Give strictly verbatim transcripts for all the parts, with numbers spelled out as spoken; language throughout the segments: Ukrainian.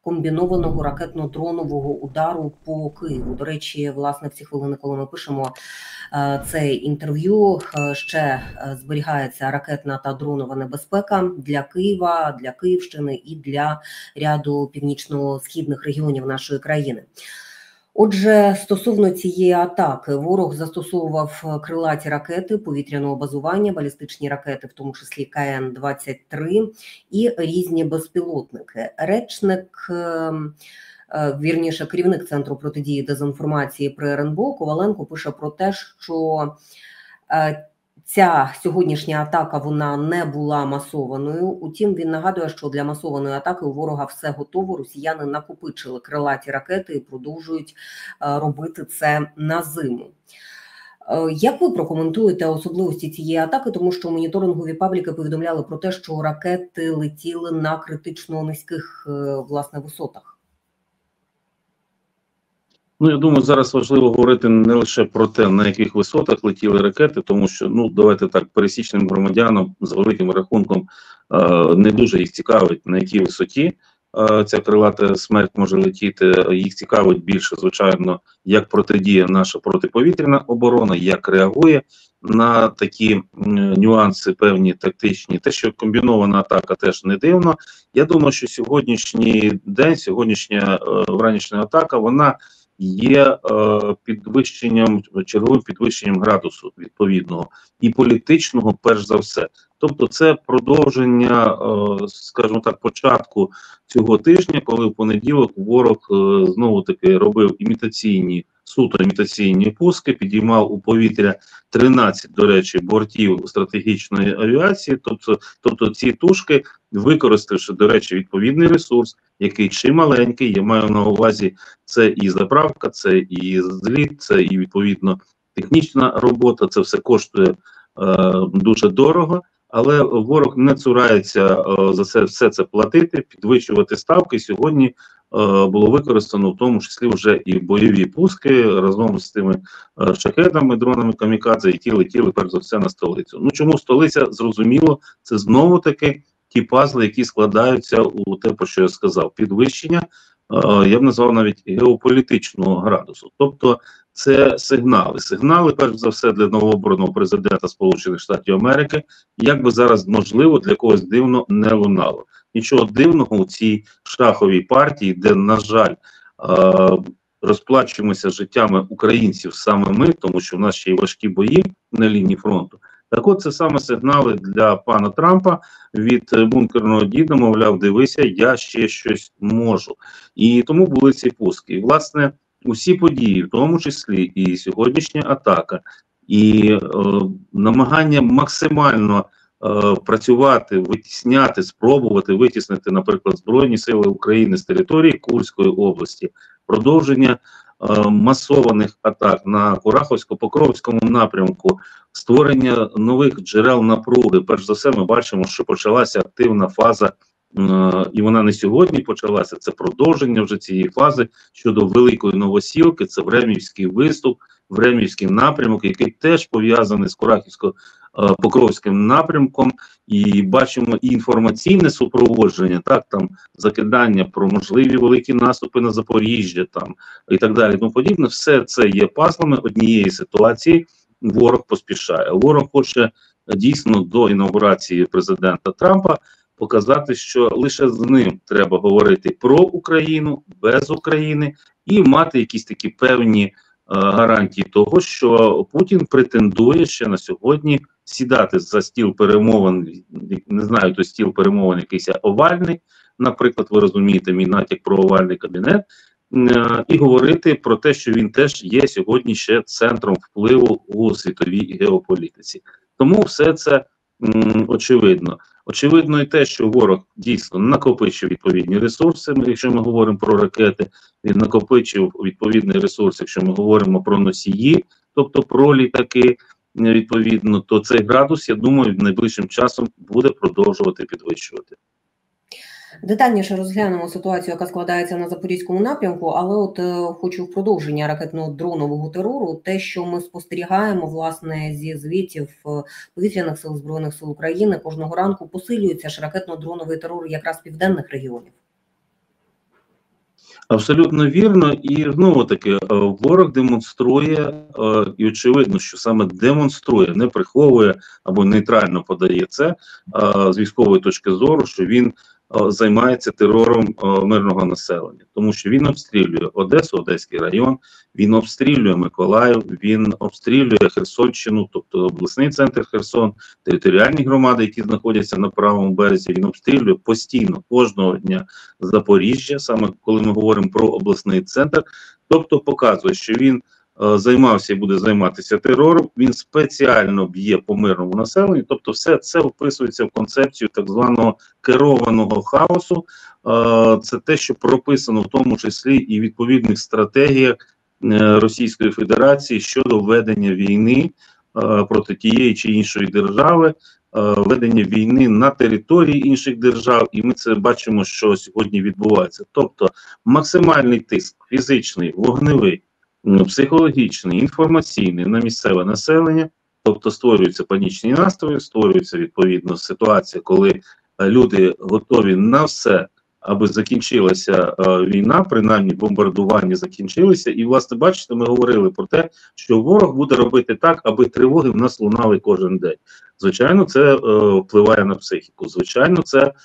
комбінованого ракетно-дронового удару по Києву. До речі, власне, в ці хвилини, коли ми пишемо це інтерв'ю, ще зберігається ракетна та дронова небезпека для Києва, для Київщини і для ряду північно-східних регіонів нашої країни. Отже, стосовно цієї атаки, ворог застосовував крилаті ракети повітряного базування, балістичні ракети, в тому числі Ка Ен двадцять три, і різні безпілотники. Речник, вірніше, керівник Центру протидії дезінформації при Ер Ен Бе О Коваленко пише про те, що ця сьогоднішня атака, вона не була масованою. Утім, він нагадує, що для масованої атаки у ворога все готово. Росіяни накопичили крилаті ракети і продовжують робити це на зиму. Як ви прокоментуєте особливості цієї атаки? Тому що моніторингові пабліки повідомляли про те, що ракети летіли на критично низьких, власне, висотах. Ну, я думаю, зараз важливо говорити не лише про те, на яких висотах летіли ракети, тому що, ну, давайте так, пересічним громадянам з великим рахунком е не дуже їх цікавить, на якій висоті е ця крилата смерть може летіти. Їх цікавить більше, звичайно, як протидіє наша протиповітряна оборона, як реагує на такі нюанси певні тактичні. Те, що комбінована атака, теж не дивно. Я думаю, що сьогоднішній день, сьогоднішня е вранішня атака, вона є е, підвищенням, черговим підвищенням градусу відповідного і політичного, перш за все. Тобто це продовження, е, скажімо так, початку цього тижня, коли в понеділок ворог е, знову-таки робив імітаційні, суто імітаційні пуски, підіймав у повітря тринадцять, до речі, бортів стратегічної авіації, тобто, тобто ці тушки, використавши, до речі, відповідний ресурс, який чи маленький, я маю на увазі, це і заправка, це і зліт, це і, відповідно, технічна робота, це все коштує е, дуже дорого, але ворог не цурається е, за це все це платити, підвищувати ставки. Сьогодні е, було використано в тому числі вже і бойові пуски разом з тими е, шахедами, дронами камікадзе, які летіли перш за все на столицю. Ну чому столиця? Зрозуміло, це знову-таки ті пазли, які складаються у те, про що я сказав, підвищення, е, я б назвав навіть геополітичного градусу. Тобто це сигнали. Сигнали, перш за все, для новообраного президента Сполучених Штатів Америки, як би зараз, можливо, для когось дивно не лунало. Нічого дивного у цій шаховій партії, де, на жаль, е, розплачуємося життями українців саме ми, тому що в нас ще й важкі бої на лінії фронту. Так от, це саме сигнали для пана Трампа від бункерного діда, мовляв, дивися, я ще щось можу. І тому були ці пуски. І, власне, усі події, в тому числі і сьогоднішня атака, і е, намагання максимально е, працювати, витісняти, спробувати витіснити, наприклад, Збройні Сили України з території Курської області, продовження масованих атак на Кураховсько-Покровському напрямку, створення нових джерел напруги. Перш за все, ми бачимо, що почалася активна фаза, і вона не сьогодні почалася, це продовження вже цієї фази щодо Великої Новосілки, це Времівський виступ, Времівський напрямок, який теж пов'язаний з Курахівсько-Покровським напрямком, і бачимо і інформаційне супроводження, так, там закидання про можливі великі наступи на Запоріжжя, там, і так далі, тому подібне. Все це є пазлами однієї ситуації. Ворог поспішає. Ворог хоче дійсно до інаугурації президента Трампа показати, що лише з ним треба говорити про Україну, без України, і мати якісь такі певні е, гарантії того, що Путін претендує ще на сьогодні сідати за стіл перемовин, не знаю, то стіл перемовин якийсь овальний, наприклад, ви розумієте, мій натяк про овальний кабінет, е, і говорити про те, що він теж є сьогодні ще центром впливу у світовій геополітиці. Тому все це м, очевидно. Очевидно і те, що ворог дійсно накопичив відповідні ресурси, якщо ми говоримо про ракети, він накопичив відповідний ресурс, якщо ми говоримо про носії, тобто про літаки, відповідно, то цей градус, я думаю, найближчим часом буде продовжувати підвищувати. Детальніше розглянемо ситуацію, яка складається на Запорізькому напрямку, але от е, хочу в продовження ракетно-дронового терору, те, що ми спостерігаємо, власне, зі звітів повітряних сил Збройних сил України, кожного ранку посилюється ж ракетно-дроновий терор якраз південних регіонів. Абсолютно вірно, і знову таки ворог демонструє, і очевидно, що саме демонструє, не приховує або нейтрально подає це з військової точки зору, що він займається терором мирного населення, тому що він обстрілює Одесу, Одеський район, він обстрілює Миколаїв, він обстрілює Херсонщину, тобто обласний центр Херсон, територіальні громади, які знаходяться на правому березі, він обстрілює постійно, кожного дня Запоріжжя, саме коли ми говоримо про обласний центр, тобто показує, що він е, займався і буде займатися терором, він спеціально б'є по мирному населенню, тобто все це вписується в концепцію так званого керованого хаосу, е, це те, що прописано в тому числі і в відповідних стратегіях е, Російської Федерації щодо ведення війни е, проти тієї чи іншої держави, ведення війни на території інших держав, і ми це бачимо, що сьогодні відбувається. Тобто максимальний тиск фізичний, вогневий, психологічний, інформаційний на місцеве населення, тобто створюються панічні настрої, створюється відповідно ситуація, коли люди готові на все, аби закінчилася е, війна, принаймні бомбардування закінчилися. І, власне, бачите, ми говорили про те, що ворог буде робити так, аби тривоги в нас лунали кожен день. Звичайно, це е, впливає на психіку. Звичайно, це е,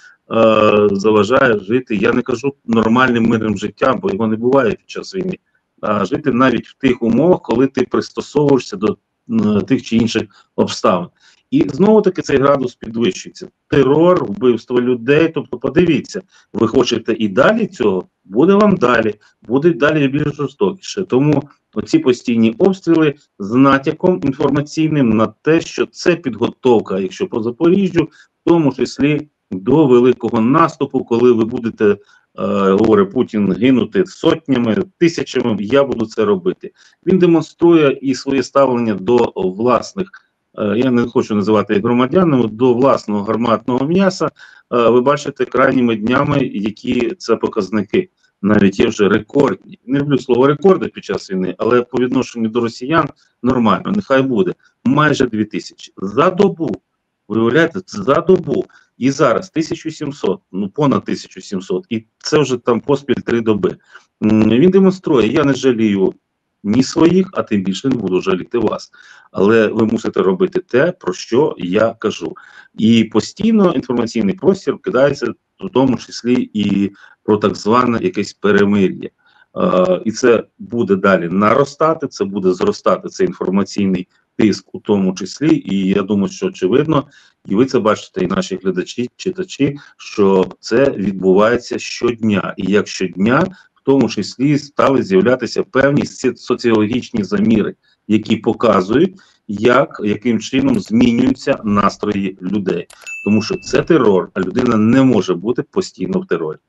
заважає жити, я не кажу нормальним мирним життям, бо його не буває під час війни, а жити навіть в тих умовах, коли ти пристосовуєшся до е, тих чи інших обставин. І знову-таки цей градус підвищується. Терор, вбивство людей, тобто подивіться, ви хочете і далі цього, буде вам далі, буде далі більш жорстокіше. Тому оці постійні обстріли з натяком інформаційним на те, що це підготовка, якщо по Запоріжжю, в тому числі до великого наступу, коли ви будете, е, говорить Путін, гинути сотнями, тисячами, я буду це робити. Він демонструє і своє ставлення до власних, я не хочу називати їх громадянами, до власного гарматного м'яса. Ви бачите крайніми днями, які це показники. Навіть є вже рекордні. Не люблю слово рекорди під час війни, але по відношенню до росіян нормально, нехай буде. Майже дві тисячі. За добу. Виявляєте, це за добу. І зараз тисяча сімсот, ну понад тисяча сімсот. І це вже там поспіль три доби. Він демонструє, я не жалію ні своїх, а тим більше не буду жаліти вас. Але ви мусите робити те, про що я кажу. І постійно інформаційний простір кидається, в тому числі і про так зване якесь перемир'я. Е, і це буде далі наростати, це буде зростати, цей інформаційний тиск у тому числі. І я думаю, що очевидно, і ви це бачите, і наші глядачі, читачі, що це відбувається щодня. І як щодня, в тому числі стали з'являтися певні соціологічні заміри, які показують, як, яким чином змінюються настрої людей. Тому що це терор, а людина не може бути постійно в терорі.